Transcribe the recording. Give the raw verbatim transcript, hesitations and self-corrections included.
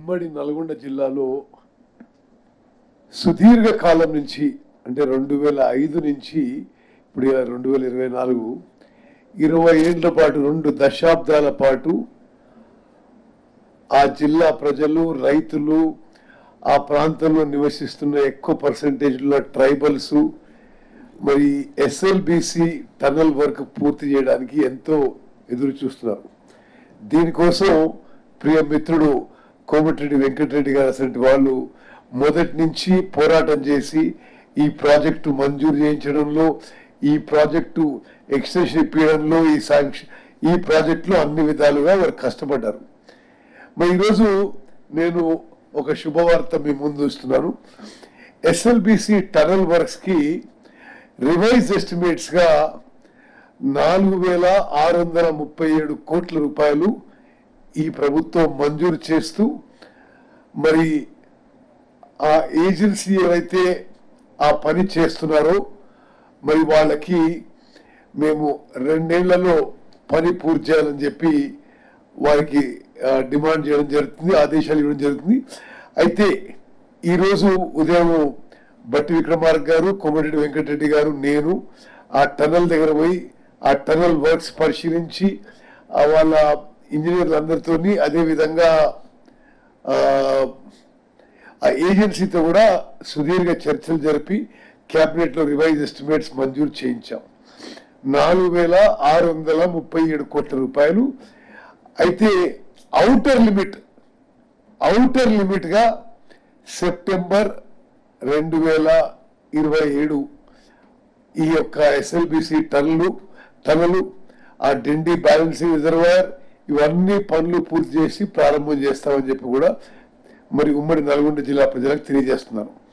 ఉమ్మడి నల్గొండ జిల్లాలో సుదీర్ఘ కాలం నుంచి అంటే రెండు వేల ఐదు నుంచి ఇప్పుడు రెండు వేల ఇరవై నాలుగు ఇరవై ఏళ్ల పాటు రెండు దశాబ్దాల పాటు ఆ జిల్లా ప్రజలు రైతులు ఆ ప్రాంతంలో నివసిస్తున్న ఎక్కువ పర్సంటేజ్లో ట్రైబల్స్ మరి ఎస్ఎల్బిసి టనల్ వర్క్ పూర్తి చేయడానికి ఎంతో ఎదురు చూస్తున్నారు. దీనికోసం ప్రియ మిత్రుడు కోమటిరెడ్డి వెంకటరెడ్డి గారు అసలు వాళ్ళు మొదటి నుంచి పోరాటం చేసి ఈ ప్రాజెక్టు మంజూరు చేయించడంలో, ఈ ప్రాజెక్టు ఎక్స్టెన్షన్ ఇప్పించడంలో, ఈ శాంక్షన్ ఈ ప్రాజెక్టులో అన్ని విధాలుగా వారు కష్టపడ్డారు. మరి ఈరోజు నేను ఒక శుభవార్త మీ ముందు ఇస్తున్నాను. ఎస్ఎల్బిసి టనల్ వర్క్స్ కి రివైజ్ ఎస్టిమేట్స్ గా నాలుగు వేల ఆరు వందల ముప్పై ఏడు కోట్ల రూపాయలు ఈ ప్రభుత్వం మంజూరు చేస్తూ మరి ఆ ఏజెన్సీ ఏవైతే ఆ పని చేస్తున్నారో మరి వాళ్ళకి మేము రెండేళ్లలో పని పూర్తి చేయాలని చెప్పి వారికి డిమాండ్ చేయడం జరుగుతుంది, ఆదేశాలు ఇవ్వడం జరుగుతుంది. అయితే ఈరోజు ఉదయం బట్టి విక్రమార్క గారు, కోమటిరెడ్డి వెంకటరెడ్డి గారు, నేను ఆ టనల్ దగ్గర పోయి ఆ టనల్ వర్క్స్ పరిశీలించి వాళ్ళ ఇంజనీర్లందరితో అదేవిధంగా ఆ ఏజెన్సీతో కూడా సుదీర్ఘ చర్చలు జరిపి క్యాబినెట్లో రివైజ్ ఎస్టిమేట్స్ మంజూరు చేయించాం. నాలుగు వేల ఆరు వందల ముప్పై ఏడు కోట్ల రూపాయలు. అయితే ఔటర్ లిమిట్ ఔటర్ లిమిట్గా సెప్టెంబర్ రెండు వేల ఇరవై ఏడు ఈ యొక్క ఎస్ఎల్బిసి టన్నులు టన్నులు ఆ డిండి బ్యాలెన్సింగ్ రిజర్వాయర్ ఇవన్నీ పనులు పూర్తి చేసి ప్రారంభం చేస్తామని చెప్పి కూడా మరి ఉమ్మడి నల్గొండ జిల్లా ప్రజలకు తెలియజేస్తున్నారు.